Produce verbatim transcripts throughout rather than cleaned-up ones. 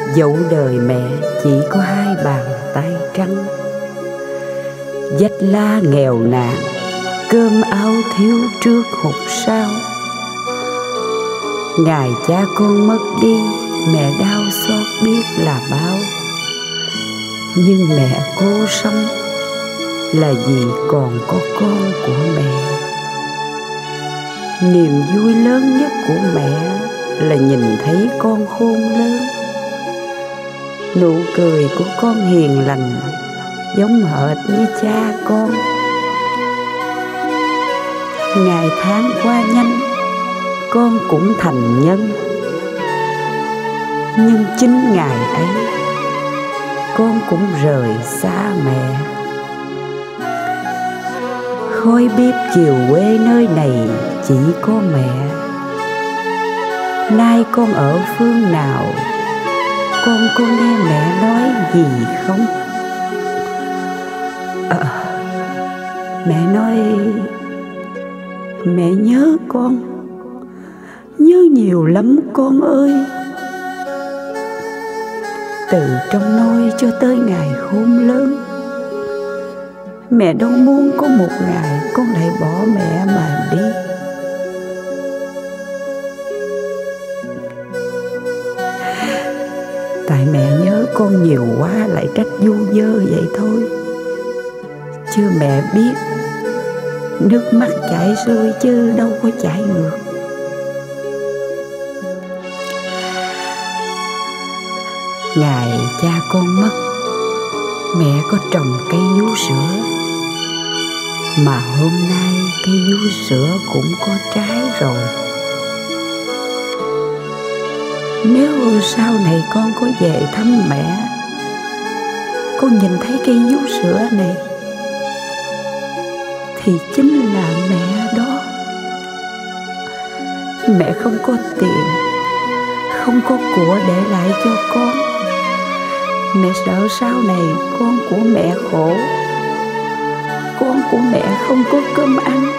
Dẫu đời mẹ chỉ có hai bàn tay trắng, dách lá nghèo nàn, cơm áo thiếu trước hụt sau. Ngày cha con mất đi, mẹ đau xót biết là bao. Nhưng mẹ cố sống là vì còn có con của mẹ. Niềm vui lớn nhất của mẹ là nhìn thấy con khôn lớn. Nụ cười của con hiền lành giống hệt như cha con. Ngày tháng qua nhanh, con cũng thành nhân. Nhưng chính ngày ấy, con cũng rời xa mẹ. Khói bếp chiều quê nơi này chỉ có mẹ. Nay con ở phương nào, con có nghe mẹ nói gì không? À, mẹ nói mẹ nhớ con, nhớ nhiều lắm con ơi. Từ trong nôi cho tới ngày khôn lớn, mẹ đâu muốn có một ngày con lại bỏ mẹ mà đi. Tại mẹ nhớ con nhiều quá lại trách du dơ vậy thôi. Chứ mẹ biết nước mắt chảy rơi chứ đâu có chảy ngược. Ngày cha con mất, mẹ có trồng cây vú sữa. Mà hôm nay cây vú sữa cũng có trái rồi. Nếu sau này con có về thăm mẹ, con nhìn thấy cây vú sữa này thì chính là mẹ đó. Mẹ không có tiền, không có của để lại cho con. Mẹ sợ sau này con của mẹ khổ, con của mẹ không có cơm ăn,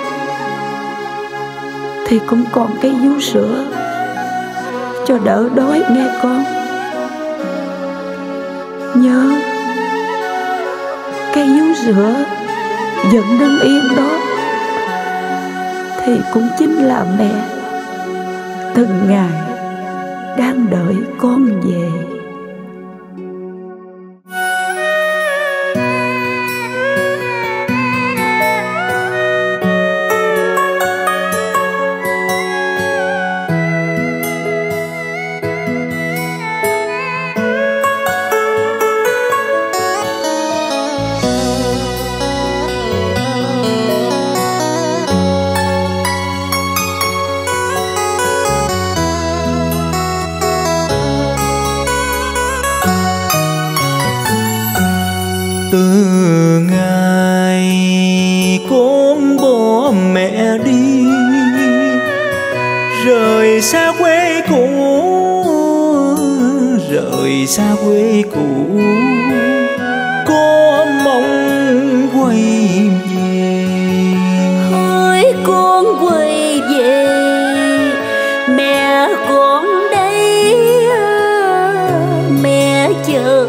thì cũng còn cây vú sữa cho đỡ đói nghe con. Nhớ cây vú sữa vẫn đứng yên đó thì cũng chính là mẹ từng ngày đang đợi con về. Từ ngày con bỏ mẹ đi, rời xa quê cũ, rời xa quê cũ, có mong quay về. Hỡi con quay về, mẹ con đây, mẹ chờ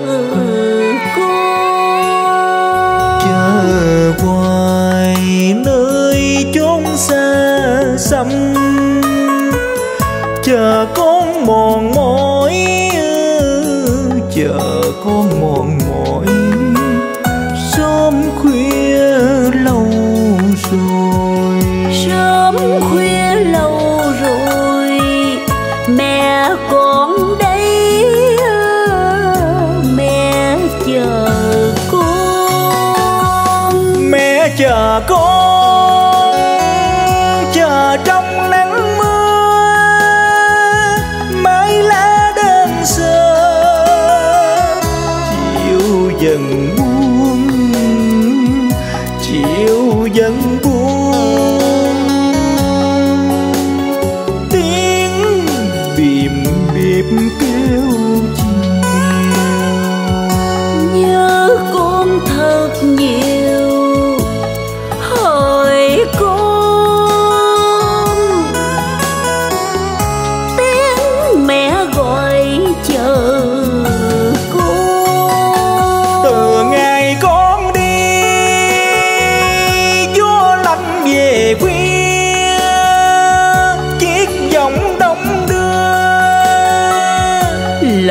hoài nơi chốn xa xăm, chờ con mòn mỏi, chờ con mòn mỏi. Sớm khuya lâu rồi, sớm khuya lâu rồi, mẹ con đây, mẹ chờ chờ con, chờ trong nắng mưa, mái lá đơn sơ chiều dần buông, chiều dần buông. Tiếng bìm bịp kêu chiều, nhớ con thật nhiều. Hỡi con, tiếng mẹ gọi chờ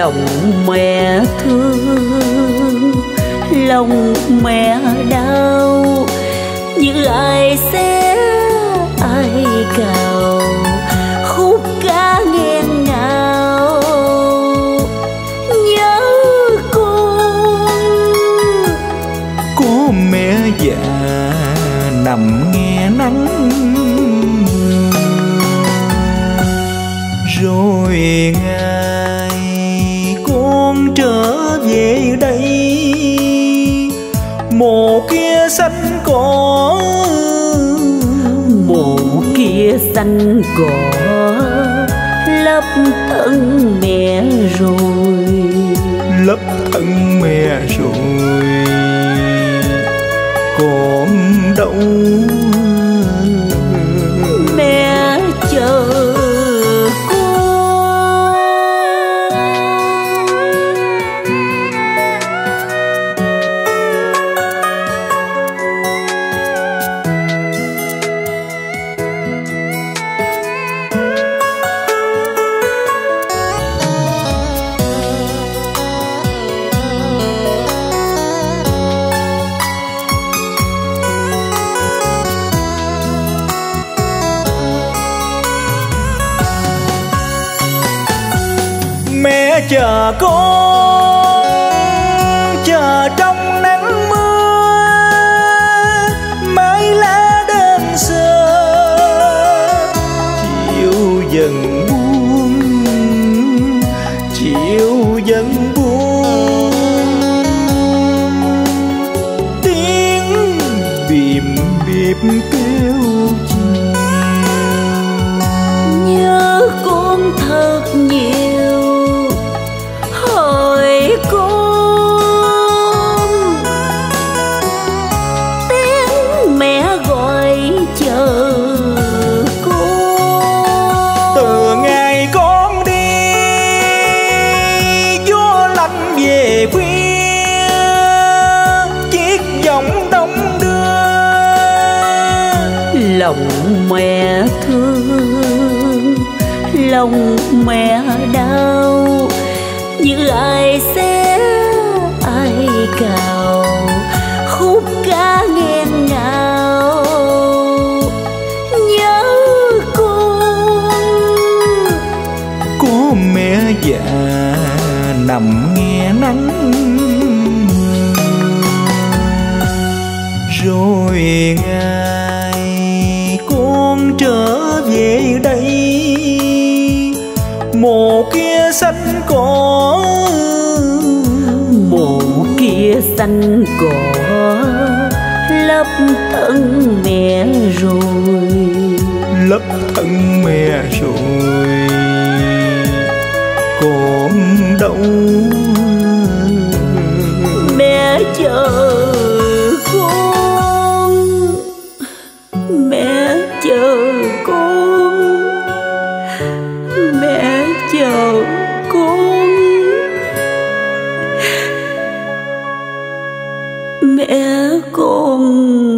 lòng mẹ thương, lòng mẹ đau, như ai xé ai cào, khúc ca nghẹn ngào nhớ con. Có mẹ già nằm nghe nắng, rồi ngày con trở về đây, mộ kia xanh cỏ, mộ kia xanh cỏ lấp thân mẹ rồi, lấp thân mẹ rồi, còn đâu mẹ chờ mẹ chờ con, chờ trong nắng mưa, mái lá đơn sơ chiều dần buông, chiều dần buông, tiếng bìm bịp kêu chiều. nhớ con thật nhiều, hỏi con tiếng mẹ gọi chờ con. Từ ngày con đi gió lạnh về khuya, chiếc giọng đông đưa, lòng mẹ thương, lòng mẹ đau, như ai xé ai cào, khúc ca nghẹn ngào nhớ con. có mẹ già nằm nghe nắng, rồi ngày con trở về đây, mộ kia xanh cỏ, mộ kia xanh cỏ lấp thân mẹ rồi, lấp thân mẹ rồi, còn đâu mẹ chờ con, mẹ chờ con, mẹ chờ con, mẹ con.